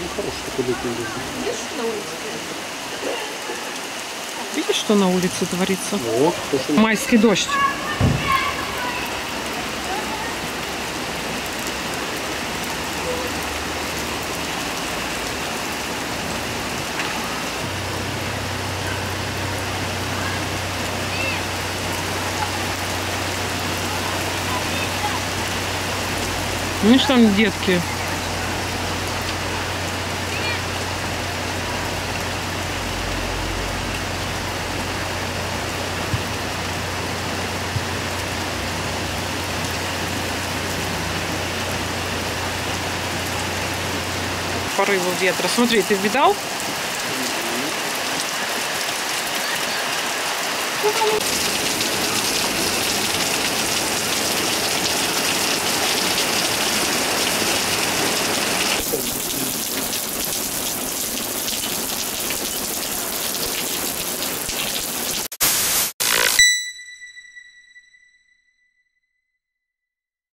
хороший такой летний дождь. Видишь, что на улице творится? Вот, слушай. Майский дождь. Видишь, там детки. Порывы ветра. Смотри, ты видал?